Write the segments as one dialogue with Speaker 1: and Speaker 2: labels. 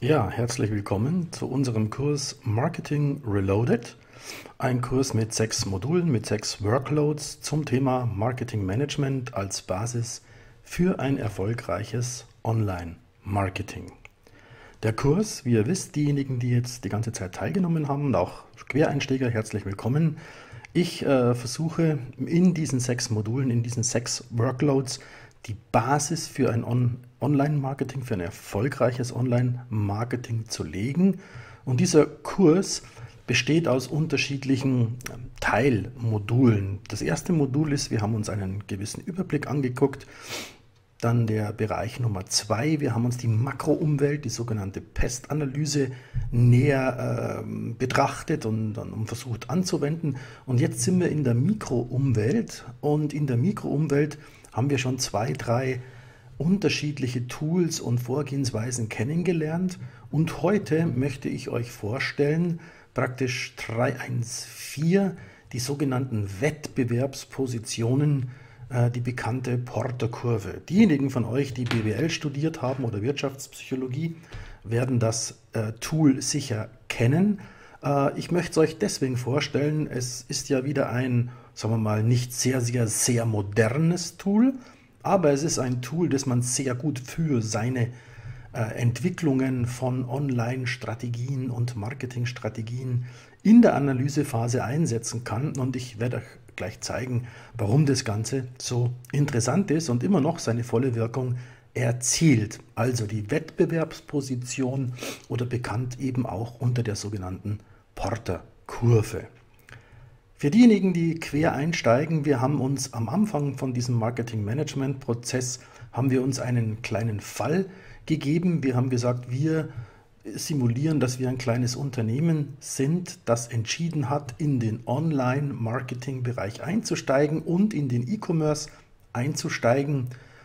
Speaker 1: Ja, herzlich willkommen zu unserem Kurs Marketing Reloaded. Ein Kurs mit 6 Modulen, mit 6 Workloads zum Thema Marketing Management als Basis für ein erfolgreiches Online-Marketing. Der Kurs, wie ihr wisst, diejenigen, die jetzt die ganze Zeit teilgenommen haben und auch Quereinsteiger, herzlich willkommen. Ich versuche in diesen 6 Modulen, in diesen 6 Workloads die Basis für ein Online-Marketing, für ein erfolgreiches Online-Marketing zu legen. Und dieser Kurs besteht aus unterschiedlichen Teilmodulen. Das erste Modul ist, wir haben uns einen gewissen Überblick angeguckt. Dann der Bereich Nummer 2, wir haben uns die Makroumwelt, die sogenannte Pestanalyse, näher betrachtet und dann versucht anzuwenden. Und jetzt sind wir in der Mikroumwelt, und in der Mikroumwelt haben wir schon 2, 3 unterschiedliche Tools und Vorgehensweisen kennengelernt. Und heute möchte ich euch vorstellen, praktisch 314, die sogenannten Wettbewerbspositionen, die bekannte Porter-Kurve. Diejenigen von euch, die BWL studiert haben oder Wirtschaftspsychologie, werden das Tool sicher kennen. Ich möchte es euch deswegen vorstellen, es ist ja wieder ein, sagen wir mal, nicht sehr modernes Tool, aber es ist ein Tool, das man sehr gut für seine Entwicklungen von Online-Strategien und Marketingstrategien in der Analysephase einsetzen kann. Und ich werde euch gleich zeigen, warum das Ganze so interessant ist und immer noch seine volle Wirkung erzielt. Also die Wettbewerbsposition oder bekannt eben auch unter der sogenannten Porter-Kurve. Für diejenigen, die quer einsteigen, wir haben uns am Anfang von diesem Marketing-Management-Prozess haben wir uns einen kleinen Fall gegeben. Wir haben gesagt, wir simulieren, dass wir ein kleines Unternehmen sind, das entschieden hat, in den Online-Marketing-Bereich einzusteigen und in den E-Commerce einzusteigen.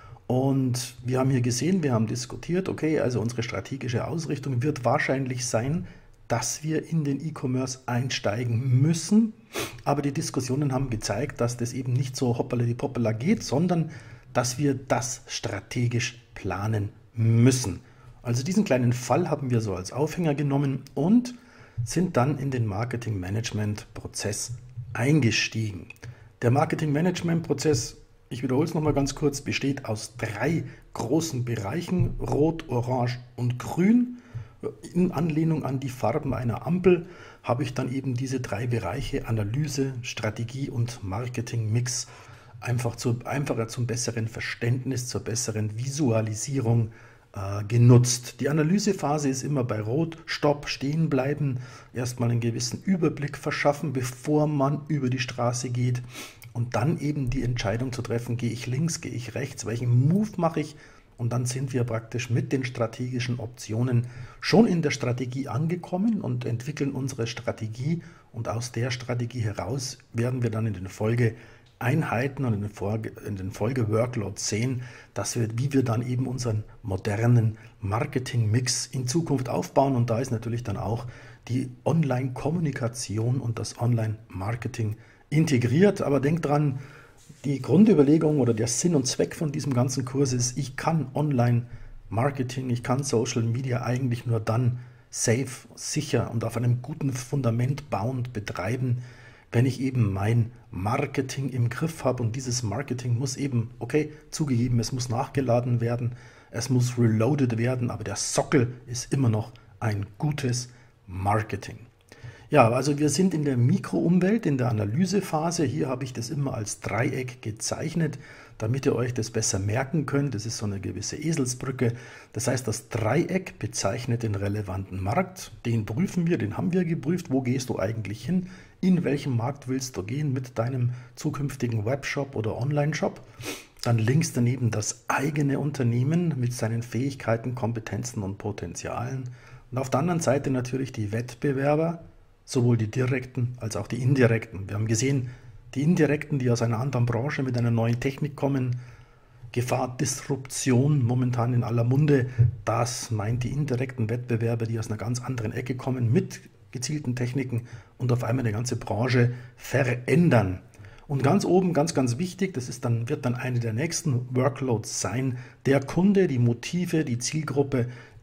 Speaker 1: Und wir haben hier gesehen, wir haben diskutiert, okay, also unsere strategische Ausrichtung wird wahrscheinlich sein, dass wir in den E-Commerce einsteigen müssen. Aber die Diskussionen haben gezeigt, dass das eben nicht so hoppala-die-poppala geht, sondern dass wir das strategisch planen müssen. Also diesen kleinen Fall haben wir so als Aufhänger genommen und sind dann in den Marketing-Management-Prozess eingestiegen. Der Marketing-Management-Prozess, ich wiederhole es nochmal ganz kurz, besteht aus 3 großen Bereichen, Rot, Orange und Grün. In Anlehnung an die Farben einer Ampel habe ich dann eben diese 3 Bereiche Analyse, Strategie und Marketing-Mix einfacher zum besseren Verständnis, zur besseren Visualisierung genutzt. Die Analysephase ist immer bei Rot, Stopp, stehen bleiben, erstmal einen gewissen Überblick verschaffen, bevor man über die Straße geht und dann eben die Entscheidung zu treffen, gehe ich links, gehe ich rechts, welchen Move mache ich, und dann sind wir praktisch mit den strategischen Optionen schon in der Strategie angekommen und entwickeln unsere Strategie, und aus der Strategie heraus werden wir dann in den Folgeeinheiten und in den Folge-Workloads sehen, wie wir dann eben unseren modernen Marketing-Mix in Zukunft aufbauen. Und da ist natürlich dann auch die Online-Kommunikation und das Online-Marketing integriert. Aber denkt dran, die Grundüberlegung oder der Sinn und Zweck von diesem ganzen Kurs ist, ich kann Online-Marketing, ich kann Social Media eigentlich nur dann safe, sicher und auf einem guten Fundament bauend betreiben, wenn ich eben mein Marketing im Griff habe. Und dieses Marketing muss eben, okay, zugegeben, es muss nachgeladen werden, es muss reloaded werden, aber der Sockel ist immer noch ein gutes Marketing. Ja, also wir sind in der Mikroumwelt, in der Analysephase. Hier habe ich das immer als Dreieck gezeichnet, damit ihr euch das besser merken könnt. Das ist so eine gewisse Eselsbrücke. Das heißt, das Dreieck bezeichnet den relevanten Markt. Den prüfen wir, den haben wir geprüft. Wo gehst du eigentlich hin? In welchem Markt willst du gehen mit deinem zukünftigen Webshop oder Online-Shop? Dann links daneben das eigene Unternehmen mit seinen Fähigkeiten, Kompetenzen und Potenzialen. Und auf der anderen Seite natürlich die Wettbewerber, sowohl die direkten als auch die indirekten. Wir haben gesehen, die indirekten, die aus einer anderen Branche mit einer neuen Technik kommen, Gefahr Disruption, momentan in aller Munde, das meint die indirekten Wettbewerber, die aus einer ganz anderen Ecke kommen, mit gezielten Techniken und auf einmal eine ganze Branche verändern. Und ganz oben, ganz wichtig, wird dann eine der nächsten Workloads sein, der Kunde, die Motive, die Zielgruppe,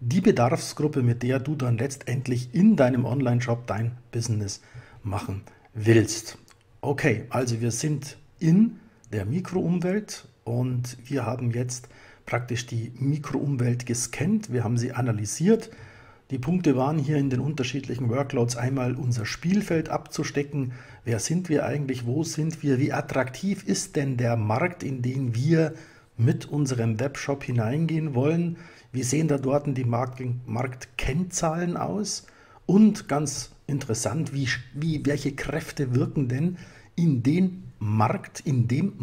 Speaker 1: die Bedarfsgruppe, mit der du dann letztendlich in deinem Online-Shop dein Business machen willst. Okay, also wir sind in der Mikroumwelt und wir haben jetzt praktisch die Mikroumwelt gescannt, wir haben sie analysiert. Die Punkte waren hier in den unterschiedlichen Workloads einmal unser Spielfeld abzustecken. Wer sind wir eigentlich? Wo sind wir? Wie attraktiv ist denn der Markt, in den wir mit unserem Webshop hineingehen wollen? Wie sehen da dort die Marktkennzahlen aus? Und ganz interessant, welche Kräfte wirken denn in dem Markt, in dem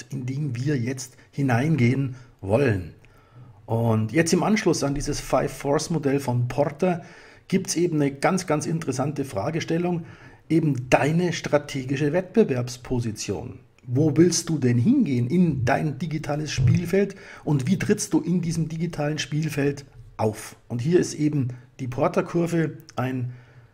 Speaker 1: wir jetzt hineingehen wollen? Und jetzt im Anschluss an dieses Five-Force-Modell von Porter gibt es eben eine ganz, ganz interessante Fragestellung, eben deine strategische Wettbewerbsposition. Wo willst du denn hingehen in dein digitales Spielfeld und wie trittst du in diesem digitalen Spielfeld auf? Und hier ist eben die Porter-Kurve ein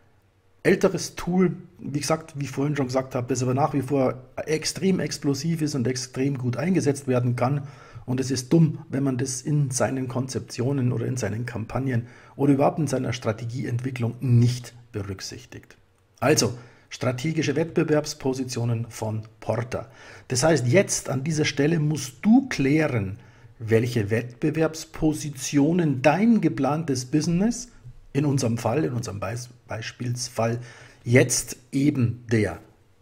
Speaker 1: älteres Tool, wie gesagt, wie ich vorhin schon gesagt habe, das aber nach wie vor extrem explosiv ist und extrem gut eingesetzt werden kann. Und es ist dumm, wenn man das in seinen Konzeptionen oder in seinen Kampagnen oder überhaupt in seiner Strategieentwicklung nicht berücksichtigt. Also, strategische Wettbewerbspositionen von Porter. Das heißt, jetzt an dieser Stelle musst du klären, welche Wettbewerbspositionen dein geplantes Business, in unserem Beispielsfall, jetzt eben der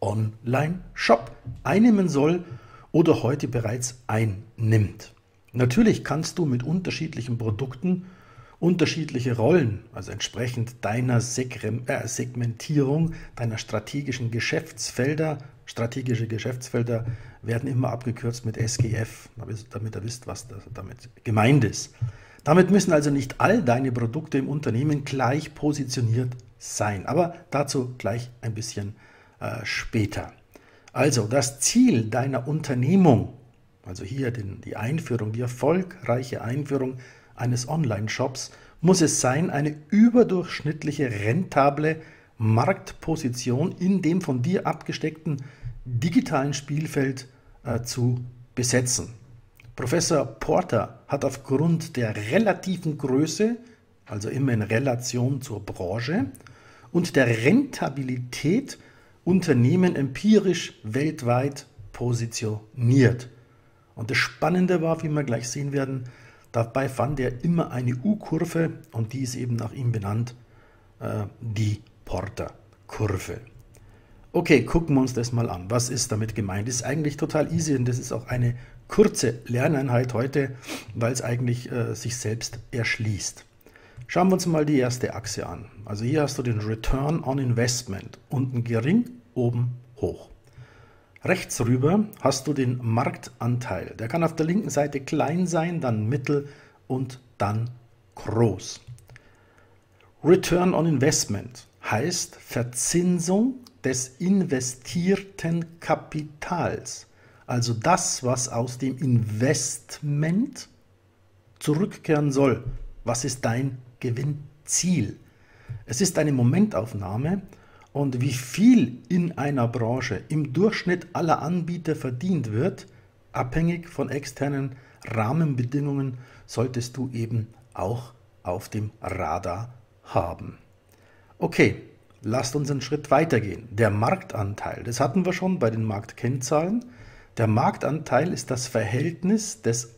Speaker 1: Online-Shop einnehmen soll oder heute bereits einnimmt. Natürlich kannst du mit unterschiedlichen Produkten unterschiedliche Rollen, also entsprechend deiner Segmentierung, deiner strategischen Geschäftsfelder. Strategische Geschäftsfelder werden immer abgekürzt mit SGF, damit ihr wisst, was damit gemeint ist. Damit müssen also nicht all deine Produkte im Unternehmen gleich positioniert sein, aber dazu gleich ein bisschen später. Also das Ziel deiner Unternehmung, also hier die Einführung, die erfolgreiche Einführung eines Online-Shops, muss es sein, eine überdurchschnittliche rentable Marktposition in dem von dir abgesteckten digitalen Spielfeld zu besetzen. Professor Porter hat aufgrund der relativen Größe, also immer in Relation zur Branche, und der Rentabilität Unternehmen empirisch weltweit positioniert. Und das Spannende war, wie wir gleich sehen werden, dabei fand er immer eine U-Kurve und die ist eben nach ihm benannt, die Porter-Kurve. Okay, gucken wir uns das mal an. Was ist damit gemeint? Das ist eigentlich total easy und das ist auch eine kurze Lerneinheit heute, weil es eigentlich sich selbst erschließt. Schauen wir uns mal die erste Achse an. Also hier hast du den Return on Investment, unten gering, oben hoch. Rechts rüber hast du den Marktanteil. Der kann auf der linken Seite klein sein, dann mittel und dann groß. Return on Investment heißt Verzinsung des investierten Kapitals. Also das, was aus dem Investment zurückkehren soll. Was ist dein Gewinnziel? Es ist eine Momentaufnahme und wie viel in einer Branche im Durchschnitt aller Anbieter verdient wird, abhängig von externen Rahmenbedingungen, solltest du eben auch auf dem Radar haben. Okay, lasst uns einen Schritt weitergehen. Der Marktanteil, das hatten wir schon bei den Marktkennzahlen. Der Marktanteil ist das Verhältnis des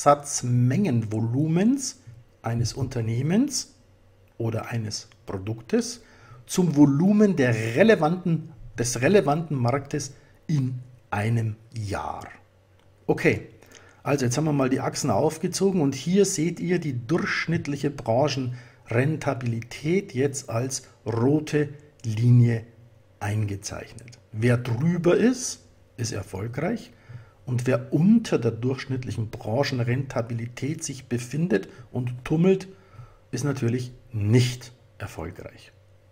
Speaker 1: Absatzmengenvolumens eines Unternehmens oder eines Produktes zum Volumen des relevanten Marktes in einem Jahr. Okay, also jetzt haben wir mal die Achsen aufgezogen und hier seht ihr die durchschnittliche Branchenrentabilität jetzt als rote Linie eingezeichnet. Wer drüber ist, ist erfolgreich und wer unter der durchschnittlichen Branchenrentabilität sich befindet und tummelt, ist natürlich nicht erfolgreich.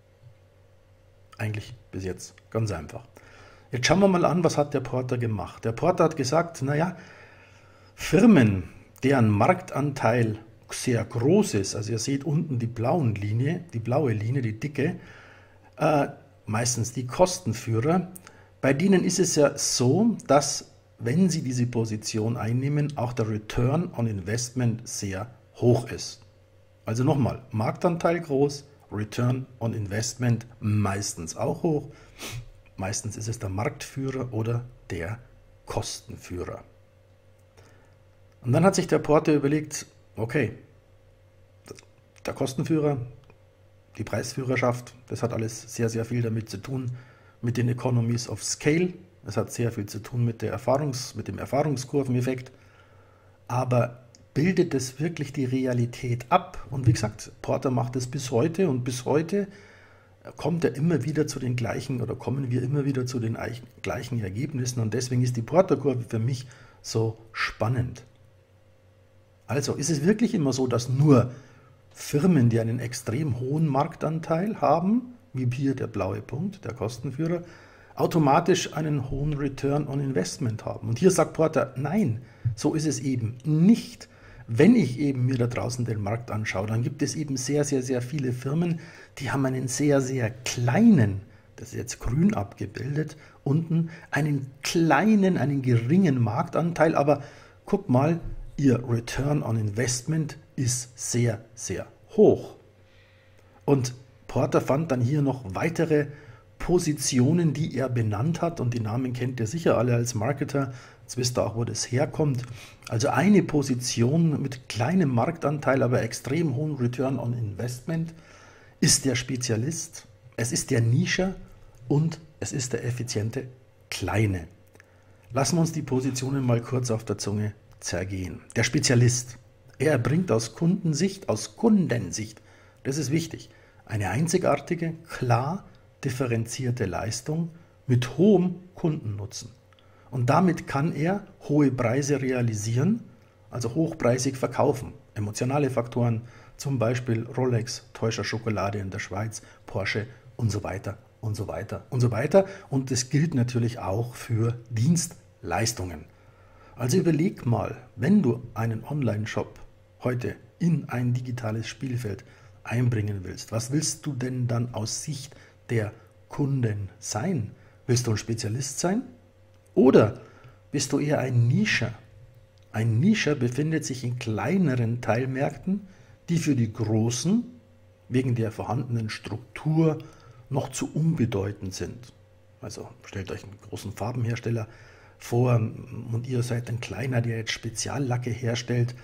Speaker 1: Eigentlich bis jetzt ganz einfach. Jetzt schauen wir mal an, was hat der Porter gemacht. Der Porter hat gesagt, naja, Firmen, deren Marktanteil sehr groß ist, also ihr seht unten die blaue Linie, die dicke, meistens die Kostenführer, bei denen ist es ja so, dass, wenn sie diese Position einnehmen, auch der Return on Investment sehr hoch ist. Also nochmal, Marktanteil groß, Return on Investment meistens auch hoch. Meistens ist es der Marktführer oder der Kostenführer. Und dann hat sich der Porter überlegt, okay, der Kostenführer, die Preisführerschaft, das hat alles sehr, sehr viel damit zu tun, mit den Economies of Scale. Das hat sehr viel zu tun mit dem Erfahrungskurveneffekt. Aber bildet es wirklich die Realität ab? Und wie gesagt, Porter macht es bis heute und bis heute kommt er immer wieder zu den gleichen oder kommen wir immer wieder zu den gleichen Ergebnissen und deswegen ist die Porter-Kurve für mich so spannend. Also ist es wirklich immer so, dass nur Firmen, die einen extrem hohen Marktanteil haben, wie hier der blaue Punkt, der Kostenführer, automatisch einen hohen Return on Investment haben? Und hier sagt Porter, nein, so ist es eben nicht. Wenn ich eben mir da draußen den Markt anschaue, dann gibt es eben sehr, sehr, sehr viele Firmen, die haben einen sehr, sehr kleinen, das ist jetzt grün abgebildet, unten einen kleinen, einen geringen Marktanteil, aber guck mal, ihr Return on Investment ist sehr, sehr hoch. Und Porter fand dann hier noch weitere Positionen, die er benannt hat, und die Namen kennt ihr sicher alle als Marketer, jetzt wisst ihr auch, wo das herkommt. Also eine Position mit kleinem Marktanteil, aber extrem hohem Return on Investment ist der Spezialist, es ist der Nischer und es ist der effiziente Kleine. Lassen wir uns die Positionen mal kurz auf der Zunge zergehen. Der Spezialist, er erbringt aus Kundensicht, das ist wichtig, eine einzigartige, klar differenzierte Leistung mit hohem Kundennutzen. Und damit kann er hohe Preise realisieren, also hochpreisig verkaufen. Emotionale Faktoren, zum Beispiel Rolex, Teuscher Schokolade in der Schweiz, Porsche und so weiter und so weiter und so weiter. Und das gilt natürlich auch für Dienstleistungen. Also überleg mal, wenn du einen Online-Shop heute in ein digitales Spielfeld einbringen willst, was willst du denn dann aus Sicht der Kunden sein? Willst du ein Spezialist sein? Oder bist du eher ein Nischer? Ein Nischer befindet sich in kleineren Teilmärkten, die für die Großen wegen der vorhandenen Struktur noch zu unbedeutend sind. Also stellt euch einen großen Farbenhersteller vor und ihr seid ein kleiner, der jetzt Speziallacke herstellt.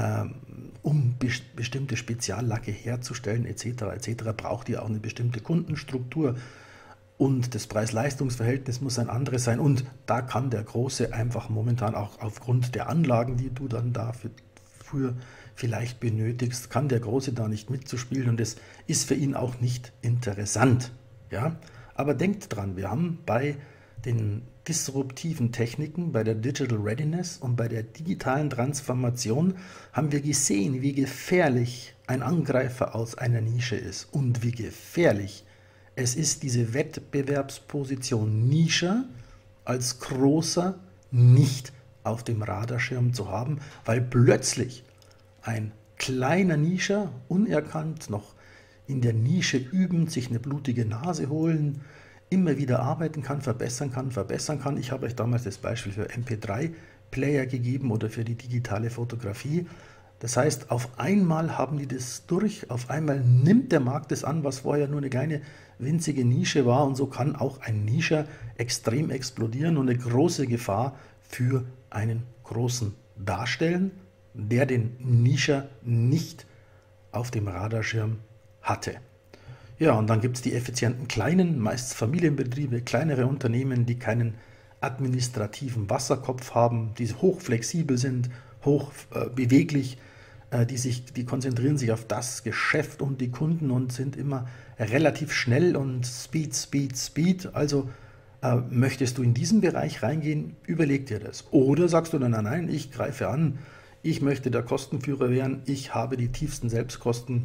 Speaker 1: Um bestimmte Speziallacke herzustellen etc. braucht ihr auch eine bestimmte Kundenstruktur und das Preis-Leistungs-Verhältnis muss ein anderes sein und da kann der Große einfach momentan auch aufgrund der Anlagen, die du dann dafür vielleicht benötigst, kann der Große da nicht mitzuspielen und das ist für ihn auch nicht interessant. Ja? Aber denkt dran, wir haben bei den disruptiven Techniken, bei der Digital Readiness und bei der digitalen Transformation haben wir gesehen, wie gefährlich ein Angreifer aus einer Nische ist und wie gefährlich es ist, diese Wettbewerbsposition Nische als großer nicht auf dem Radarschirm zu haben, weil plötzlich ein kleiner Nischer unerkannt noch in der Nische üben, sich eine blutige Nase holen, immer wieder arbeiten kann, verbessern kann. Ich habe euch damals das Beispiel für MP3-Player gegeben oder für die digitale Fotografie. Das heißt, auf einmal haben die das durch, auf einmal nimmt der Markt das an, was vorher nur eine kleine winzige Nische war und so kann auch ein Nischer extrem explodieren und eine große Gefahr für einen Großen darstellen, der den Nischer nicht auf dem Radarschirm hatte. Ja, und dann gibt es die effizienten kleinen, meist Familienbetriebe, kleinere Unternehmen, die keinen administrativen Wasserkopf haben, die hochflexibel sind, hoch beweglich, die konzentrieren sich auf das Geschäft und die Kunden und sind immer relativ schnell und Speed. Also möchtest du in diesen Bereich reingehen, überleg dir das. Oder sagst du dann, nein, ich greife an, ich möchte der Kostenführer werden, ich habe die tiefsten Selbstkosten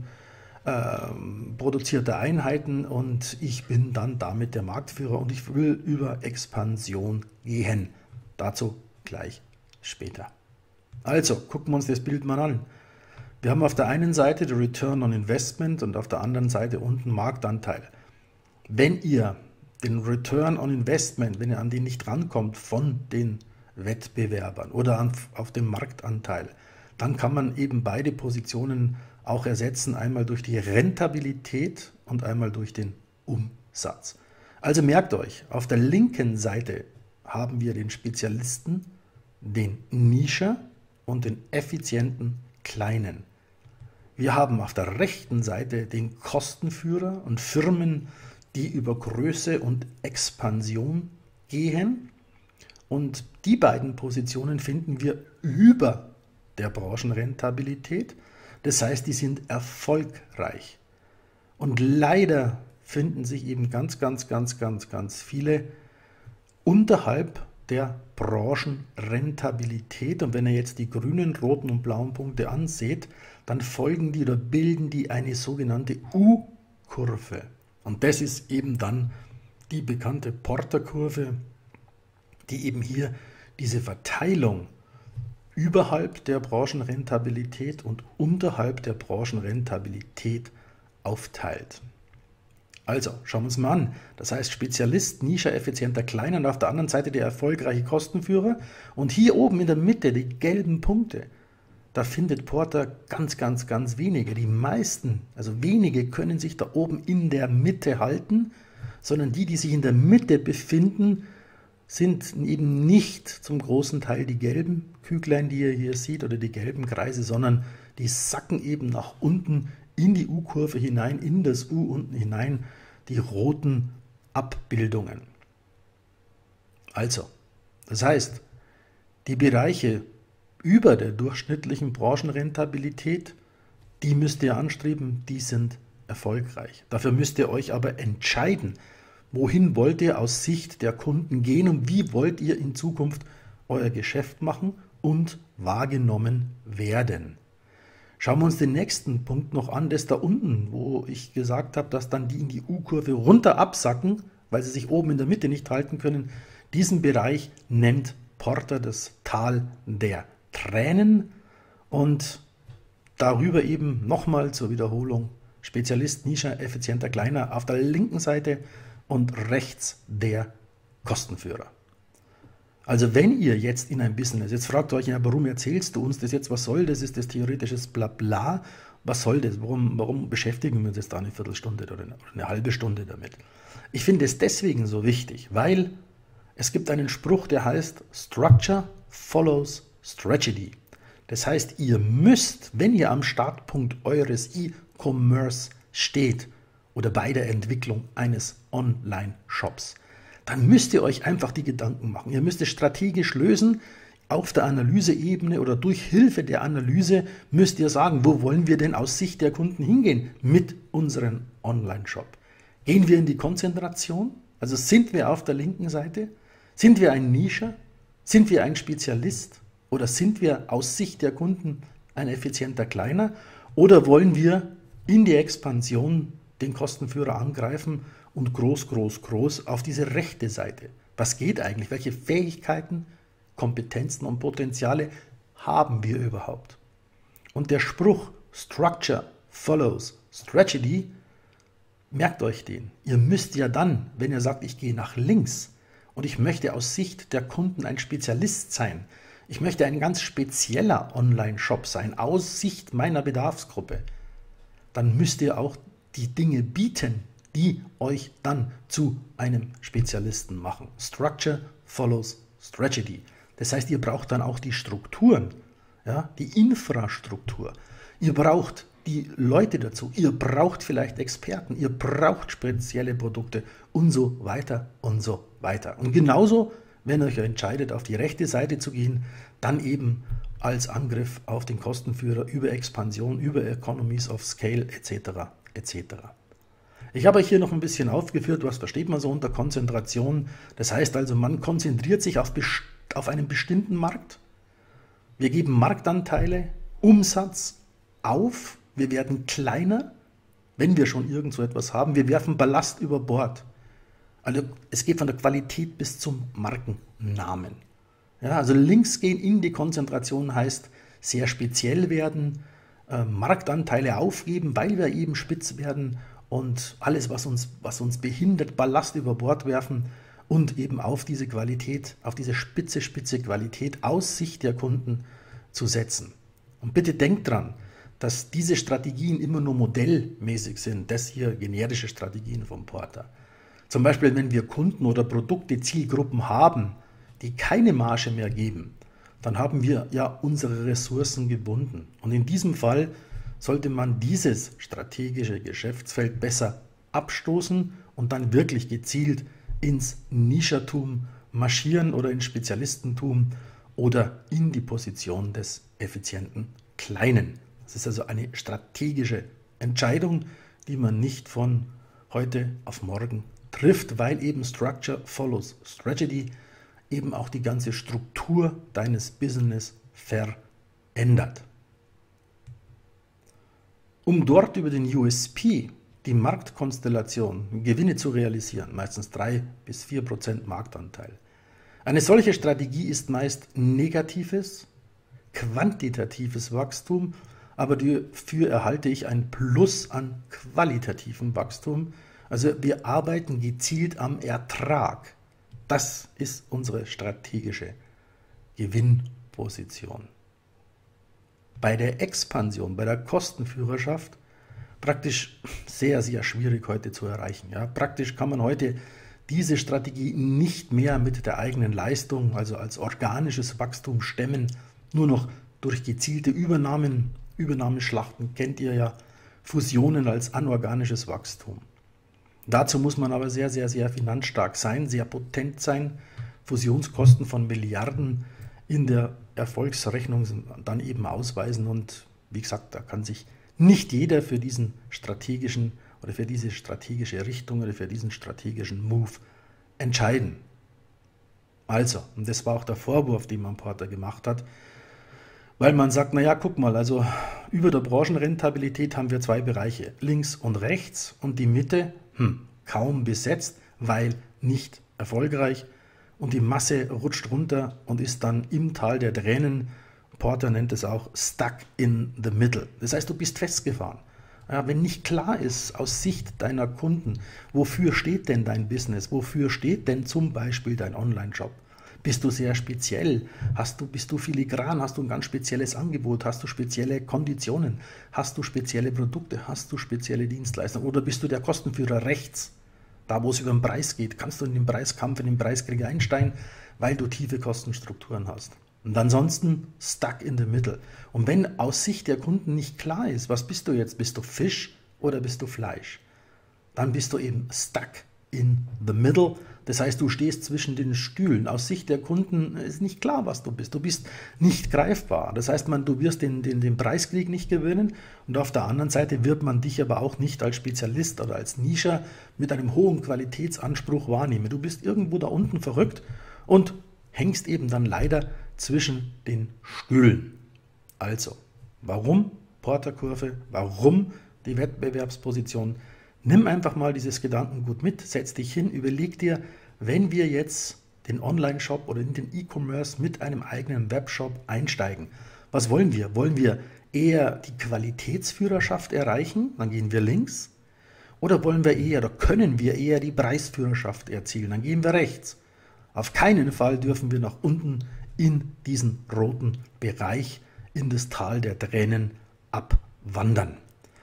Speaker 1: produzierte Einheiten und ich bin dann damit der Marktführer und ich will über Expansion gehen. Dazu gleich später. Also, gucken wir uns das Bild mal an. Wir haben auf der einen Seite die Return on Investment und auf der anderen Seite unten Marktanteil. Wenn ihr den Return on Investment, wenn ihr an den nicht rankommt von den Wettbewerbern oder auf dem Marktanteil, dann kann man eben beide Positionen auch ersetzen, einmal durch die Rentabilität und einmal durch den Umsatz. Also merkt euch, auf der linken Seite haben wir den Spezialisten, den Nischer und den effizienten Kleinen. Wir haben auf der rechten Seite den Kostenführer und Firmen, die über Größe und Expansion gehen. Und die beiden Positionen finden wir über der Branchenrentabilität. Das heißt, die sind erfolgreich. Und leider finden sich eben ganz viele unterhalb der Branchenrentabilität. Und wenn ihr jetzt die grünen, roten und blauen Punkte anseht, dann folgen die oder bilden die eine sogenannte U-Kurve. Und das ist eben dann die bekannte Porter-Kurve, die eben hier diese Verteilung überhalb der Branchenrentabilität und unterhalb der Branchenrentabilität aufteilt. Also, schauen wir uns mal an. Das heißt Spezialist, Nischer, effizienter, kleiner und auf der anderen Seite der erfolgreiche Kostenführer. Und hier oben in der Mitte die gelben Punkte. Da findet Porter ganz wenige. Die meisten, also wenige, können sich da oben in der Mitte halten, sondern die sich in der Mitte befinden, sind eben nicht zum großen Teil die gelben Küglein, die ihr hier seht, oder die gelben Kreise, sondern die sacken eben nach unten in die U-Kurve hinein, in das U unten hinein, die roten Abbildungen. Also, das heißt, die Bereiche über der durchschnittlichen Branchenrentabilität, die müsst ihr anstreben, die sind erfolgreich. Dafür müsst ihr euch aber entscheiden, wohin wollt ihr aus Sicht der Kunden gehen und wie wollt ihr in Zukunft euer Geschäft machen und wahrgenommen werden. Schauen wir uns den nächsten Punkt noch an, das da unten, wo ich gesagt habe, dass dann die in die U-Kurve runter absacken, weil sie sich oben in der Mitte nicht halten können. Diesen Bereich nennt Porter das Tal der Tränen und darüber eben nochmal zur Wiederholung Spezialist, Nischer, effizienter, kleiner auf der linken Seite und rechts der Kostenführer. Also wenn ihr jetzt in ein Business, jetzt fragt euch, ja, warum erzählst du uns das jetzt, was soll das, ist das theoretisches Blabla, was soll das, warum beschäftigen wir uns jetzt da eine Viertelstunde oder eine halbe Stunde damit? Ich finde es deswegen so wichtig, weil es gibt einen Spruch, der heißt, Structure follows Strategy. Das heißt, ihr müsst, wenn ihr am Startpunkt eures E-Commerce steht oder bei der Entwicklung eines Online-Shops, dann müsst ihr euch einfach die Gedanken machen. Ihr müsst es strategisch lösen, auf der Analyseebene oder durch Hilfe der Analyse müsst ihr sagen, wo wollen wir denn aus Sicht der Kunden hingehen mit unserem Online-Shop? Gehen wir in die Konzentration? Also sind wir auf der linken Seite? Sind wir ein Nischer? Sind wir ein Spezialist? Oder sind wir aus Sicht der Kunden ein effizienter Kleiner? Oder wollen wir in die Expansion den Kostenführer angreifen und groß auf diese rechte Seite? Was geht eigentlich? Welche Fähigkeiten, Kompetenzen und Potenziale haben wir überhaupt? Und der Spruch Structure follows Strategy, merkt euch den. Ihr müsst ja dann, wenn ihr sagt, ich gehe nach links und ich möchte aus Sicht der Kunden ein Spezialist sein, ich möchte ein ganz spezieller Online-Shop sein, aus Sicht meiner Bedarfsgruppe, dann müsst ihr auch die Dinge bieten, die euch dann zu einem Spezialisten machen. Structure follows Strategy. Das heißt, ihr braucht dann auch die Strukturen, ja, die Infrastruktur. Ihr braucht die Leute dazu. Ihr braucht vielleicht Experten. Ihr braucht spezielle Produkte und so weiter und so weiter. Und genauso, wenn ihr euch entscheidet, auf die rechte Seite zu gehen, dann eben als Angriff auf den Kostenführer über Expansion, über Economies of Scale etc. etc. Ich habe euch hier noch ein bisschen aufgeführt, was versteht man so unter Konzentration. Das heißt also, man konzentriert sich auf einen bestimmten Markt. Wir geben Marktanteile, Umsatz auf. Wir werden kleiner, wenn wir schon irgend so etwas haben. Wir werfen Ballast über Bord. Also es geht von der Qualität bis zum Markennamen. Ja, also links gehen in die Konzentration heißt sehr speziell werden, Marktanteile aufgeben, weil wir eben spitz werden und alles, was uns behindert, Ballast über Bord werfen und eben auf diese Qualität, auf diese spitze Qualität aus Sicht der Kunden zu setzen. Und bitte denkt dran, dass diese Strategien immer nur modellmäßig sind. Das hier generische Strategien vom Porter. Zum Beispiel, wenn wir Kunden oder Produkte, Zielgruppen haben, die keine Marge mehr geben, dann haben wir ja unsere Ressourcen gebunden. Und in diesem Fall sollte man dieses strategische Geschäftsfeld besser abstoßen und dann wirklich gezielt ins Nischertum marschieren oder ins Spezialistentum oder in die Position des effizienten Kleinen. Das ist also eine strategische Entscheidung, die man nicht von heute auf morgen trifft, weil eben Structure follows Strategy eben auch die ganze Struktur deines Business verändert. Um dort über den USP, die Marktkonstellation, Gewinne zu realisieren, meistens 3-4% Marktanteil. Eine solche Strategie ist meist negatives, quantitatives Wachstum, aber dafür erhalte ich ein Plus an qualitativem Wachstum. Also wir arbeiten gezielt am Ertrag. Das ist unsere strategische Gewinnposition. Bei der Expansion, bei der Kostenführerschaft praktisch sehr, sehr schwierig heute zu erreichen. Ja, praktisch kann man heute diese Strategie nicht mehr mit der eigenen Leistung, also als organisches Wachstum stemmen, nur noch durch gezielte Übernahmeschlachten kennt ihr ja, Fusionen als anorganisches Wachstum. Dazu muss man aber sehr, sehr, sehr finanzstark sein, sehr potent sein. Fusionskosten von Milliarden in der Erfolgsrechnung dann eben ausweisen und wie gesagt, da kann sich nicht jeder für diesen strategischen oder für diese strategische Richtung oder für diesen strategischen Move entscheiden. Also, und das war auch der Vorwurf, den man Porter gemacht hat, weil man sagt, naja, guck mal, also über der Branchenrentabilität haben wir zwei Bereiche, links und rechts und die Mitte kaum besetzt, weil nicht erfolgreich und die Masse rutscht runter und ist dann im Tal der Tränen. Porter nennt es auch stuck in the middle. Das heißt, du bist festgefahren. Ja, wenn nicht klar ist aus Sicht deiner Kunden, wofür steht denn dein Business, wofür steht denn zum Beispiel dein Online-Shop? Bist du sehr speziell? Bist du filigran? Hast du ein ganz spezielles Angebot? Hast du spezielle Konditionen? Hast du spezielle Produkte? Hast du spezielle Dienstleistungen? Oder bist du der Kostenführer rechts? Da, wo es über den Preis geht, kannst du in den Preiskampf, in den Preiskrieg einsteigen, weil du tiefe Kostenstrukturen hast. Und ansonsten stuck in the middle. Und wenn aus Sicht der Kunden nicht klar ist, was bist du jetzt? Bist du Fisch oder bist du Fleisch? Dann bist du eben stuck in the middle. Das heißt, du stehst zwischen den Stühlen. Aus Sicht der Kunden ist nicht klar, was du bist. Du bist nicht greifbar. Das heißt, du wirst den Preiskrieg nicht gewinnen und auf der anderen Seite wird man dich aber auch nicht als Spezialist oder als Nischer mit einem hohen Qualitätsanspruch wahrnehmen. Du bist irgendwo da unten verrückt und hängst eben dann leider zwischen den Stühlen. Also, warum Porter-Kurve? Warum die Wettbewerbsposition? Nimm einfach mal dieses Gedankengut mit, setz dich hin, überleg dir, wenn wir jetzt den Online-Shop oder in den E-Commerce mit einem eigenen Webshop einsteigen, was wollen wir? Wollen wir eher die Qualitätsführerschaft erreichen? Dann gehen wir links. Oder wollen wir eher, oder können wir eher die Preisführerschaft erzielen? Dann gehen wir rechts. Auf keinen Fall dürfen wir nach unten in diesen roten Bereich, in das Tal der Tränen abwandern.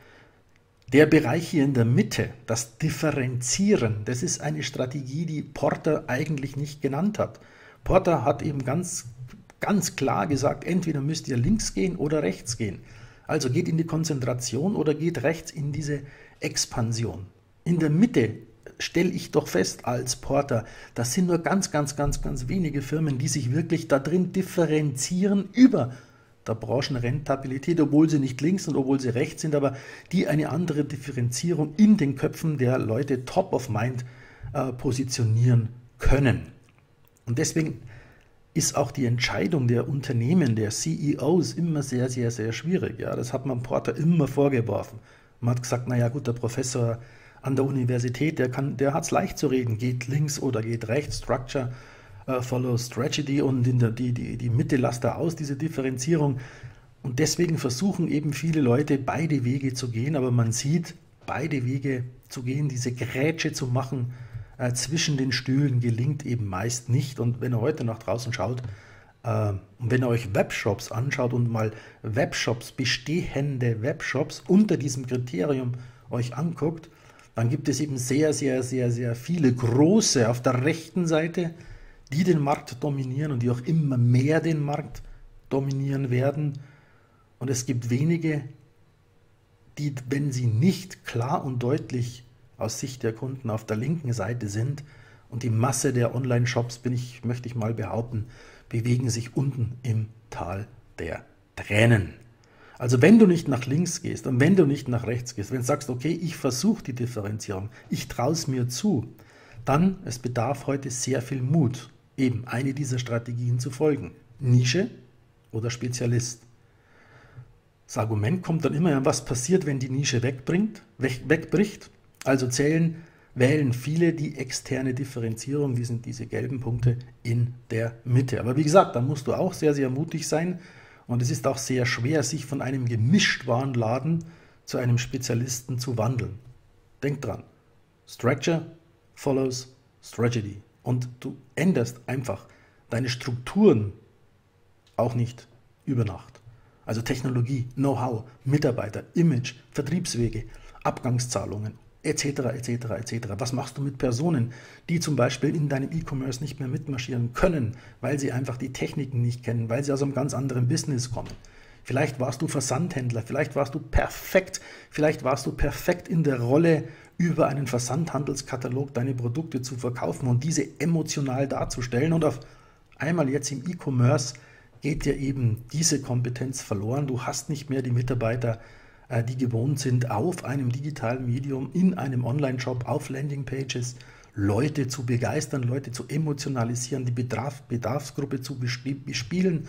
Speaker 1: Der Bereich hier in der Mitte, das Differenzieren, das ist eine Strategie, die Porter eigentlich nicht genannt hat. Porter hat eben ganz klar gesagt, entweder müsst ihr links gehen oder rechts gehen. Also geht in die Konzentration oder geht rechts in diese Expansion. In der Mitte stelle ich doch fest als Porter, das sind nur ganz wenige Firmen, die sich wirklich da drin differenzieren über der Branchenrentabilität, obwohl sie nicht links und obwohl sie rechts sind, aber die eine andere Differenzierung in den Köpfen der Leute top of mind positionieren können. Und deswegen ist auch die Entscheidung der Unternehmen, der CEOs immer sehr, sehr, sehr schwierig. Ja, das hat man Porter immer vorgeworfen. Man hat gesagt, naja gut, der Professor an der Universität, der hat es leicht zu reden, geht links oder geht rechts, Structure follow Strategy und die Mitte lasst er aus, diese Differenzierung. Und deswegen versuchen eben viele Leute, beide Wege zu gehen, aber man sieht, beide Wege zu gehen, diese Grätsche zu machen zwischen den Stühlen gelingt eben meist nicht. Und wenn ihr heute nach draußen schaut, Und wenn ihr euch Webshops anschaut und mal Webshops, bestehende Webshops unter diesem Kriterium euch anguckt, dann gibt es eben sehr, sehr, sehr, sehr viele große auf der rechten Seite, die den Markt dominieren und die auch immer mehr den Markt dominieren werden. Und es gibt wenige, die, wenn sie nicht klar und deutlich aus Sicht der Kunden auf der linken Seite sind, und die Masse der Online-Shops, möchte ich mal behaupten, bewegen sich unten im Tal der Tränen. Also wenn du nicht nach links gehst und wenn du nicht nach rechts gehst, wenn du sagst, okay, ich versuche die Differenzierung, ich traue es mir zu, dann es bedarf heute sehr viel Mut, eben eine dieser Strategien zu folgen. Nische oder Spezialist. Das Argument kommt dann immer, was passiert, wenn die Nische wegbricht. Also wählen viele die externe Differenzierung, die sind diese gelben Punkte in der Mitte. Aber wie gesagt, da musst du auch sehr, sehr mutig sein und es ist auch sehr schwer, sich von einem Gemischtwarenladen zu einem Spezialisten zu wandeln. Denk dran, Structure follows Strategy und du änderst einfach deine Strukturen auch nicht über Nacht. Also Technologie, Know-how, Mitarbeiter, Image, Vertriebswege, Abgangszahlungen, etc., etc., etc. Was machst du mit Personen, die zum Beispiel in deinem E-Commerce nicht mehr mitmarschieren können, weil sie einfach die Techniken nicht kennen, weil sie aus einem ganz anderen Business kommen? Vielleicht warst du Versandhändler, vielleicht warst du perfekt in der Rolle, über einen Versandhandelskatalog deine Produkte zu verkaufen und diese emotional darzustellen. Und auf einmal jetzt im E-Commerce geht dir eben diese Kompetenz verloren. Du hast nicht mehr die Mitarbeiter, die gewohnt sind, auf einem digitalen Medium, in einem Online-Shop, auf Landingpages, Leute zu begeistern, Leute zu emotionalisieren, die Bedarfsgruppe zu bespielen.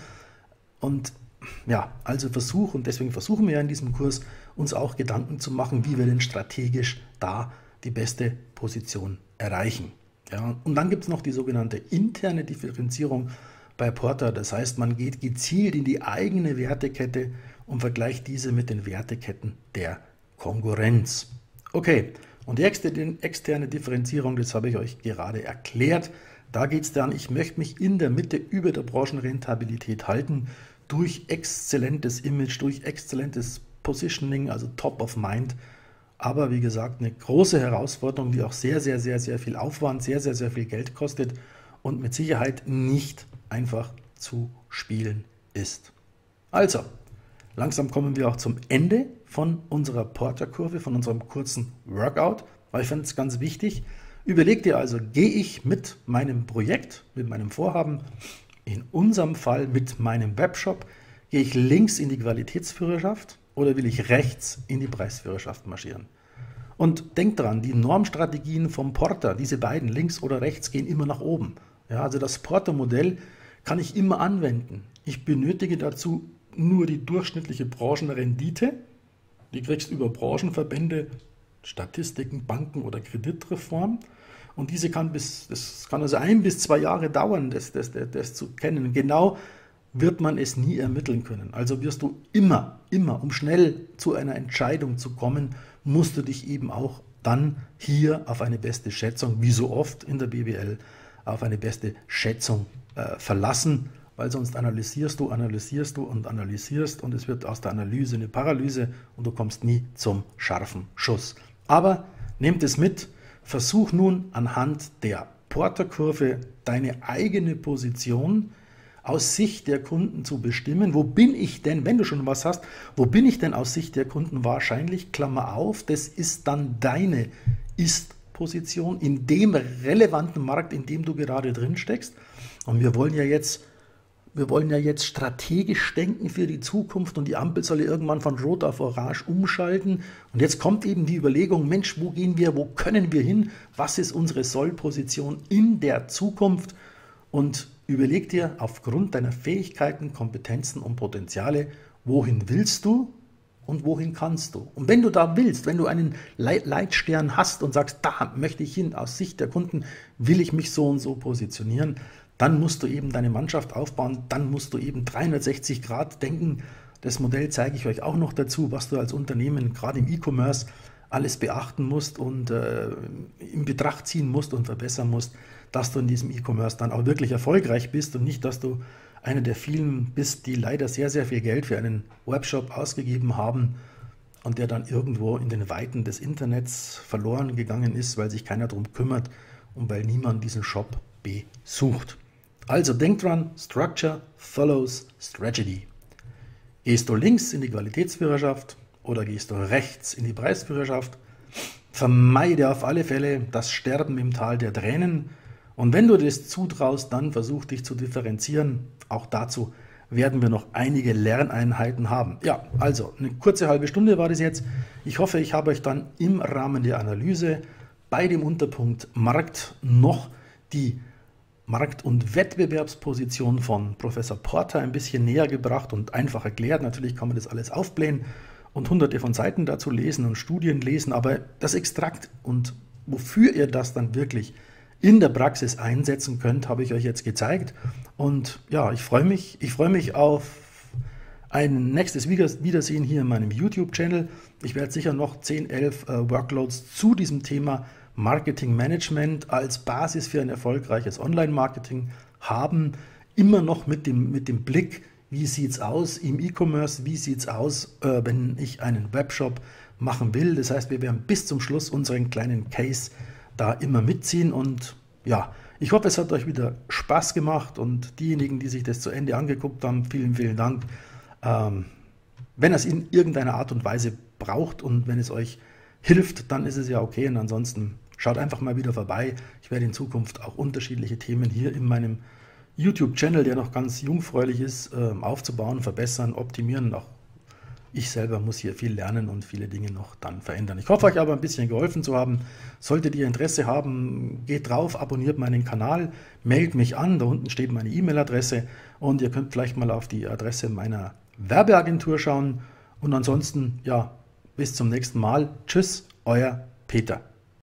Speaker 1: Und ja, also deswegen versuchen wir ja in diesem Kurs, uns auch Gedanken zu machen, wie wir denn strategisch da die beste Position erreichen. Ja, und dann gibt es noch die sogenannte interne Differenzierung bei Porter. Das heißt, man geht gezielt in die eigene Wertekette und vergleicht diese mit den Werteketten der Konkurrenz. Okay, und die externe Differenzierung, das habe ich euch gerade erklärt. Da geht es dann, ich möchte mich in der Mitte über der Branchenrentabilität halten, durch exzellentes Image, durch exzellentes Positioning, also Top of Mind. Aber wie gesagt, eine große Herausforderung, die auch sehr, sehr, sehr, sehr viel Aufwand, sehr, sehr, sehr viel Geld kostet und mit Sicherheit nicht einfach zu spielen ist. Also, langsam kommen wir auch zum Ende von unserer Porter-Kurve, von unserem kurzen Workout, weil ich finde es ganz wichtig. Überleg dir also, gehe ich mit meinem Projekt, mit meinem Vorhaben, in unserem Fall mit meinem Webshop, gehe ich links in die Qualitätsführerschaft oder will ich rechts in die Preisführerschaft marschieren? Und denk dran, die Normstrategien vom Porter, diese beiden, links oder rechts, gehen immer nach oben. Ja, also das Porter-Modell kann ich immer anwenden. Ich benötige dazu nur die durchschnittliche Branchenrendite. Die kriegst du über Branchenverbände, Statistiken, Banken oder Kreditreform. Und das kann also 1 bis 2 Jahre dauern, das zu kennen. Genau wird man es nie ermitteln können. Also wirst du immer, um schnell zu einer Entscheidung zu kommen, musst du dich eben auch dann hier auf eine beste Schätzung, wie so oft in der BWL, auf eine beste Schätzung verlassen, weil sonst analysierst du und es wird aus der Analyse eine Paralyse und du kommst nie zum scharfen Schuss. Aber nehmt es mit, versuch nun anhand der Porter-Kurve deine eigene Position aus Sicht der Kunden zu bestimmen. Wo bin ich denn, wenn du schon was hast, wo bin ich denn aus Sicht der Kunden wahrscheinlich? Klammer auf, das ist dann deine Ist-Position in dem relevanten Markt, in dem du gerade drin steckst. Und wir wollen ja jetzt strategisch denken für die Zukunft und die Ampel soll ja irgendwann von Rot auf Orange umschalten. Und jetzt kommt eben die Überlegung, Mensch, wo gehen wir, wo können wir hin? Was ist unsere Soll-Position in der Zukunft? Und überleg dir aufgrund deiner Fähigkeiten, Kompetenzen und Potenziale, wohin willst du und wohin kannst du? Und wenn du da willst, wenn du einen Leitstern hast und sagst, da möchte ich hin, aus Sicht der Kunden will ich mich so und so positionieren, dann musst du eben deine Mannschaft aufbauen, dann musst du eben 360 Grad denken. Das Modell zeige ich euch auch noch dazu, was du als Unternehmen gerade im E-Commerce alles beachten musst und in Betracht ziehen musst und verbessern musst, dass du in diesem E-Commerce dann auch wirklich erfolgreich bist und nicht, dass du einer der vielen bist, die leider sehr, sehr viel Geld für einen Webshop ausgegeben haben und der dann irgendwo in den Weiten des Internets verloren gegangen ist, weil sich keiner darum kümmert und weil niemand diesen Shop besucht. Also denkt dran, Structure follows Strategy. Gehst du links in die Qualitätsführerschaft oder gehst du rechts in die Preisführerschaft? Vermeide auf alle Fälle das Sterben im Tal der Tränen. Und wenn du das zutraust, dann versuch dich zu differenzieren. Auch dazu werden wir noch einige Lerneinheiten haben. Ja, also eine kurze halbe Stunde war das jetzt. Ich hoffe, ich habe euch dann im Rahmen der Analyse bei dem Unterpunkt Markt noch die Markt- und Wettbewerbsposition von Professor Porter ein bisschen näher gebracht und einfach erklärt. Natürlich kann man das alles aufblähen und hunderte von Seiten dazu lesen und Studien lesen, aber das Extrakt und wofür ihr das dann wirklich in der Praxis einsetzen könnt, habe ich euch jetzt gezeigt. Und ja, ich freue mich auf ein nächstes Wiedersehen hier in meinem YouTube-Channel. Ich werde sicher noch 10, 11 Workloads zu diesem Thema Marketing Management als Basis für ein erfolgreiches Online-Marketing haben. Immer noch mit dem Blick, wie sieht es aus im E-Commerce, wie sieht es aus, wenn ich einen Webshop machen will. Das heißt, wir werden bis zum Schluss unseren kleinen Case da immer mitziehen. Und ja, ich hoffe, es hat euch wieder Spaß gemacht und diejenigen, die sich das zu Ende angeguckt haben, vielen, vielen Dank. Wenn es in irgendeiner Art und Weise braucht und wenn es euch hilft, dann ist es ja okay. Und ansonsten schaut einfach mal wieder vorbei. Ich werde in Zukunft auch unterschiedliche Themen hier in meinem YouTube-Channel, der noch ganz jungfräulich ist, aufzubauen, verbessern, optimieren. Auch ich selber muss hier viel lernen und viele Dinge noch dann verändern. Ich hoffe, euch aber ein bisschen geholfen zu haben. Solltet ihr Interesse haben, geht drauf, abonniert meinen Kanal, meldet mich an. Da unten steht meine E-Mail-Adresse und ihr könnt vielleicht mal auf die Adresse meiner Werbeagentur schauen. Und ansonsten, ja, bis zum nächsten Mal. Tschüss, euer Peter.